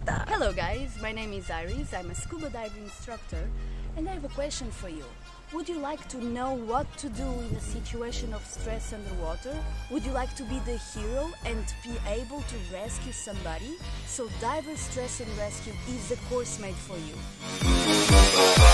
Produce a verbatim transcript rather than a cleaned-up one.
pista! Hello guys, my name is Iris, I'm a scuba diving instructor and I have a question for you. Would you like to know what to do in a situation of stress underwater? Would you like to be the hero and be able to rescue somebody? So Diver Stress and Rescue is a course made for you.